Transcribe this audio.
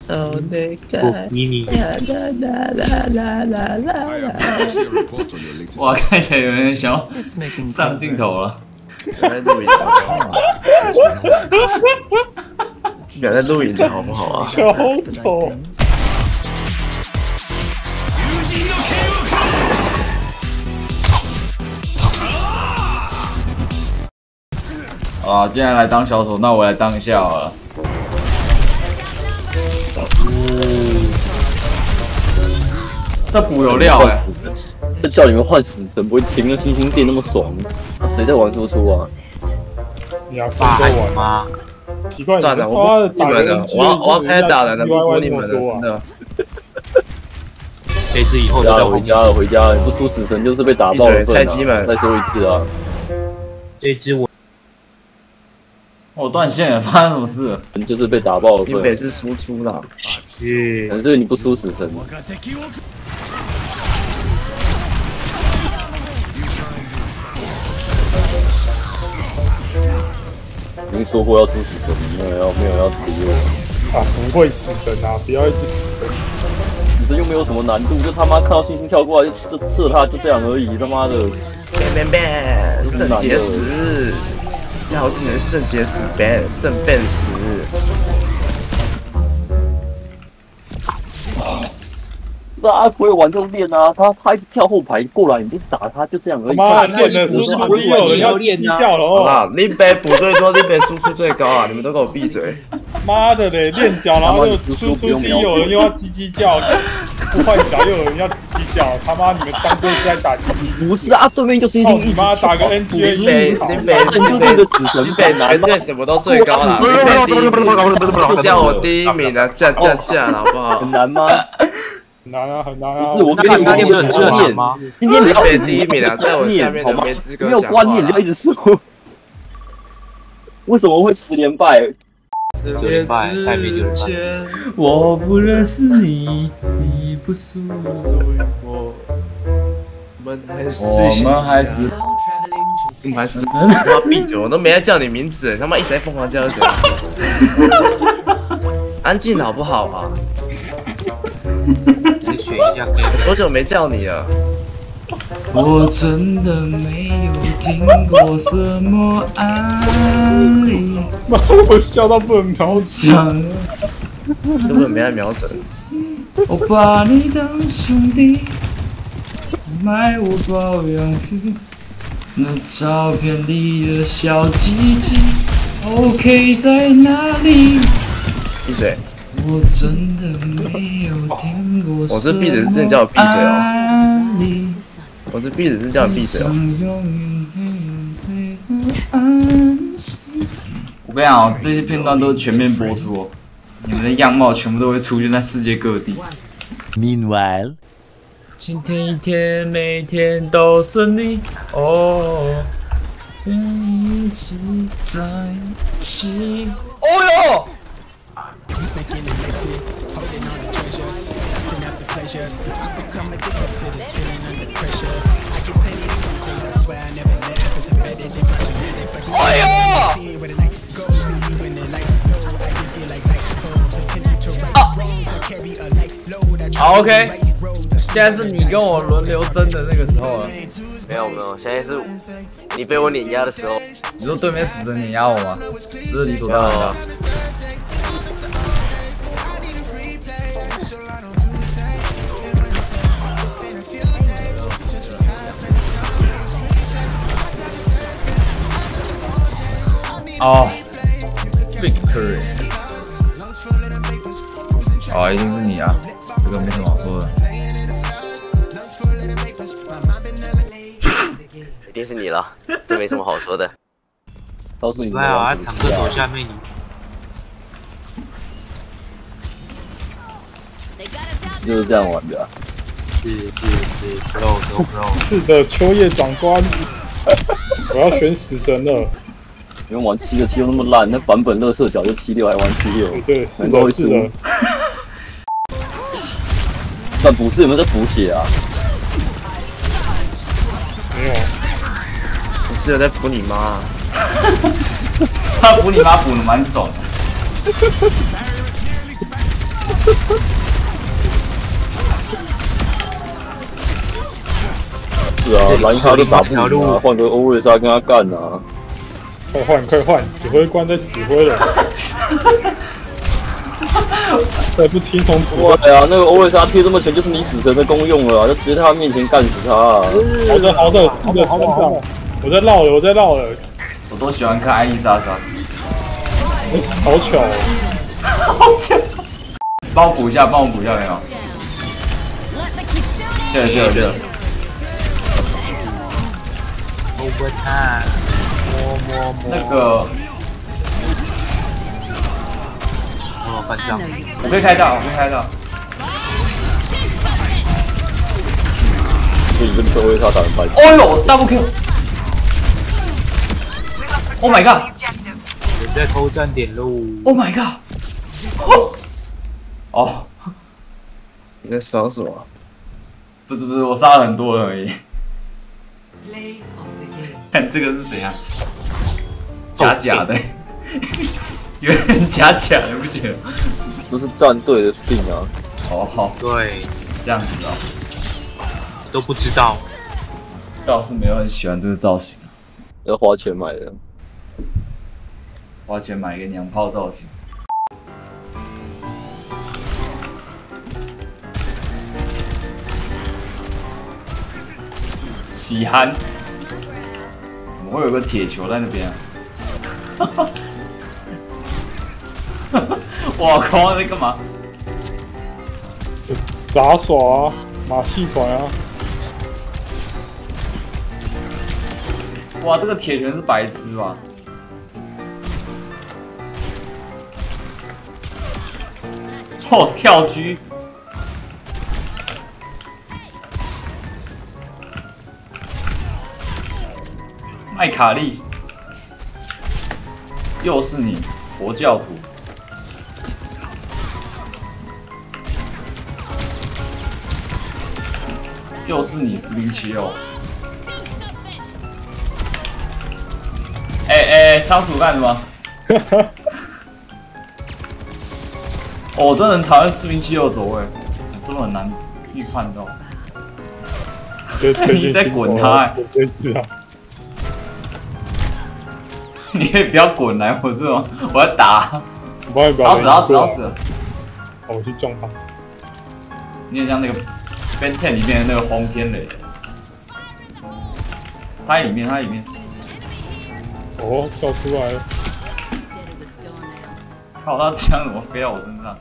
Oh, they got 哇，看起来有人想要上镜头了。 在录影好不好？不要在录影的好不好啊？ 超丑！ 好啦，既然来当小丑，那我来当一下好了。这补有料哎、 这叫你们换死神，不会停了星星店那么爽。那谁在玩输出啊？ 你要大玩吗？奇怪， 赞了，我不你们的，我要开打人了，不播你们的，真的。 这支以后回家了，回家了，回家了！不输死神就是被打爆了。 菜鸡们， 再说一次啊！ 这支我断线了，发生什么事了？ 就是被打爆了。 新北是输出啦， 可是你不输死神。已经说过要出死神，没有要敌我。 啊，不会死神啊！不要一直死神。 死神又没有什么难度，就他妈看到星星跳过来就射他，就这样而已。他妈的， 肾结石，这好几年肾结石 肾变石。 是啊，不会玩就练啊。他一直跳后排过来，你就打他，就这样而已。 妈练的是不是有人要鸡叫了哦？ 啊，林北补最多，林北输出最高啊！你们都给我闭嘴！ 妈的嘞，练脚然后又输出低，有人又要叽叽叫，不换脚又有人要叽叽叫，他妈你们当做是在打叽叽？ 不是啊，对面就星星一你妈打个 NG， 林北就那个死神林北全队什么都最高了，林北第一名，叫我第一名啊，驾好不好？ 很难吗？ 很难啊，很难啊！ 不是我跟你今天很热练吗？今天你要林北第一名啊，在我下面的没资格没有观念，你就一直输。为什么会10连败？ 太没有钱。 我不认识你，你不属于我。我们还是他妈闭嘴！我都没在叫你名字，他妈一直在疯狂叫，安静好不好啊？ 你选一下可以。 多久没叫你了？ 我真的没有听过什么爱， 妈，我笑到不能瞄想根本没在瞄准。 我把你当兄弟，卖我保养品，那照片里的小鸡鸡 ，OK 在哪里？ 闭嘴！ 我真的没有听过。 我是闭嘴，真的叫我闭嘴哦。我是闭嘴，真叫你闭嘴哦。 我跟你讲，这些片段都是全面播出哦，你们的样貌全部都会出现在世界各地。 Meanwhile， 今天一天，每天都顺利哦，一起在一起。哦哟！哎呦！好 ，OK， 现在是你跟我轮流争的那个时候了。 没有，现在是你被我碾压的时候。 你说对面死神碾压我吗？这是理所当然的。哦 ，Victory， 哦，一定是你啊，这个没什么好说的。 一定是你了，这没什么好说的。 告诉你， 对啊，躺厕所下面就是这样玩的、啊。 是 ，Bro， 是的，秋叶长官，我要选死神了。 你们玩767又那么烂，那版本乐色角就76，还玩76， 对，是的，是的。 但不是有没有在补血啊？ 没有， 我是有在补你妈。 他补你妈补的蛮爽的。 是啊，蓝卡都打不赢啊，换个欧瑞莎跟他干啊！ 快换！指挥官在指挥了。再不听从指挥。 对啊，那个欧瑞莎贴这么前就是你死神的功用了啊，就直接在他面前干死他啊！ 好的，我在绕了。 我都喜欢看艾丽莎莎， 好巧哦！ 好巧！帮我补一下没有？谢了。 Overtime，摸。 那个， 翻账。 我可以开到。 所以你跟欧瑞莎打很白痴。 哦呦 ，double kill！Oh my god！ 我在偷站点喽。 Oh my god！ 哦， 你在烧什么？ 不是，我杀了很多人而已。看这个是怎样？假的，有点假的，不觉得？ 这是战队的 Sting 啊！ 哦，好， 对， 这样子哦， 都不知道。 倒是没有很喜欢这个造型， 要花钱买的。 花钱买一个娘炮造型。喜憨，怎么会有个铁球在那边啊？我靠，在干嘛？ 杂耍啊，马戏团啊！ 哇，这个铁拳是白痴吧？哦，跳狙。麦卡利，又是你，佛教徒。又是你，1076。仓鼠干什么？哦，我真的很讨厌4076走位，是不是很难预判到？你在滚他你可以不要滚来我这种，我要打。打死！ 好，我去撞他。 你很像那个《Ben 10》里面的那个轰天雷。他在里面。 哦，跳出来了！ 靠，他枪怎么飞到我身上？